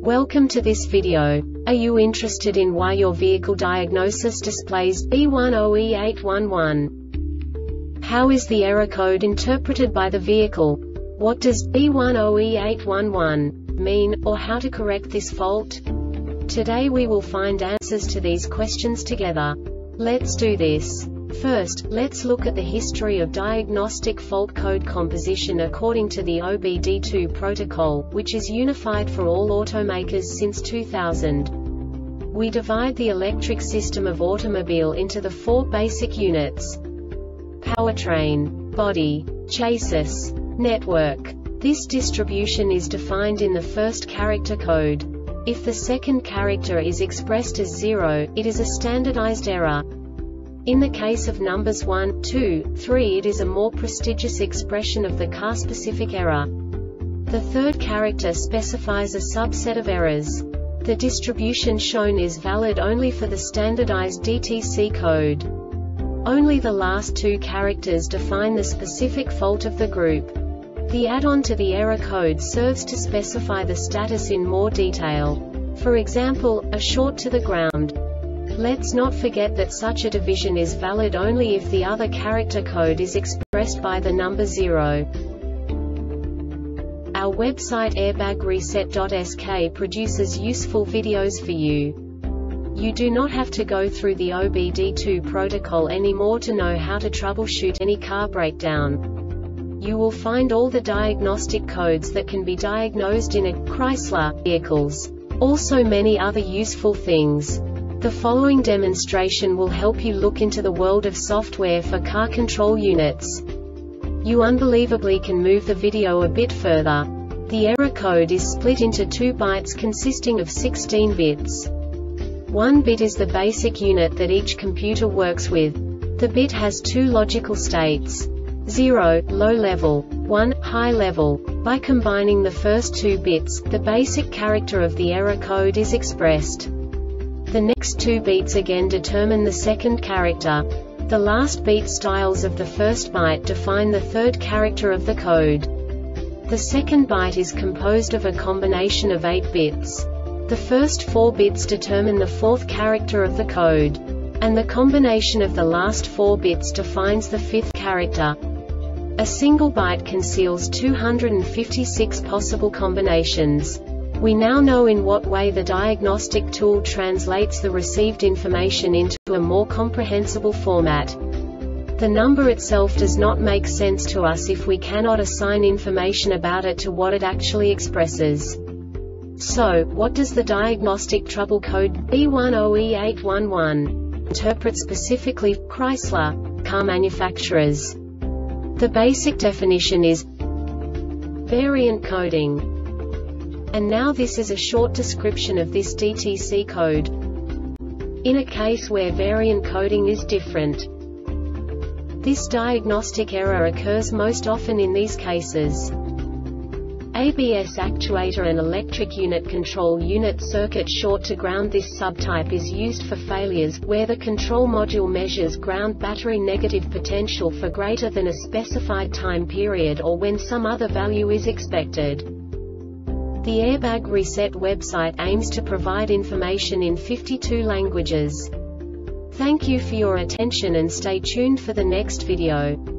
Welcome to this video. Are you interested in why your vehicle diagnosis displays B10E811? How is the error code interpreted by the vehicle? What does B10E811 mean, or how to correct this fault? Today we will find answers to these questions together. Let's do this. First, let's look at the history of diagnostic fault code composition according to the OBD2 protocol, which is unified for all automakers since 2000. We divide the electric system of automobile into the four basic units: powertrain, body, chassis, network. This distribution is defined in the first character code. If the second character is expressed as 0, it is a standardized error. In the case of numbers 1, 2, 3, it is a more prestigious expression of the car-specific error. The third character specifies a subset of errors. The distribution shown is valid only for the standardized DTC code. Only the last two characters define the specific fault of the group. The add-on to the error code serves to specify the status in more detail. For example, a short to the ground. Let's not forget that such a division is valid only if the other character code is expressed by the number 0. Our website airbagreset.sk produces useful videos for you. You do not have to go through the OBD2 protocol anymore to know how to troubleshoot any car breakdown. You will find all the diagnostic codes that can be diagnosed in a Chrysler vehicles. Also many other useful things. The following demonstration will help you look into the world of software for car control units. You unbelievably can move the video a bit further. The error code is split into 2 bytes consisting of 16 bits. 1 bit is the basic unit that each computer works with. The bit has 2 logical states: 0, low level, 1, high level. By combining the first 2 bits, the basic character of the error code is expressed. The next 2 beats again determine the second character. The last beat styles of the first byte define the third character of the code. The second byte is composed of a combination of 8 bits. The first 4 bits determine the fourth character of the code. And the combination of the last 4 bits defines the fifth character. A single byte conceals 256 possible combinations. We now know in what way the diagnostic tool translates the received information into a more comprehensible format. The number itself does not make sense to us if we cannot assign information about it to what it actually expresses. So, what does the diagnostic trouble code B10E811 interpret specifically for Chrysler car manufacturers? The basic definition is variant coding. And now this is a short description of this DTC code. In a case where variant coding is different, this diagnostic error occurs most often in these cases: ABS actuator and electric unit control unit circuit short to ground. This subtype is used for failures where the control module measures ground battery negative potential for greater than a specified time period or when some other value is expected. The Airbag Reset website aims to provide information in 52 languages. Thank you for your attention and stay tuned for the next video.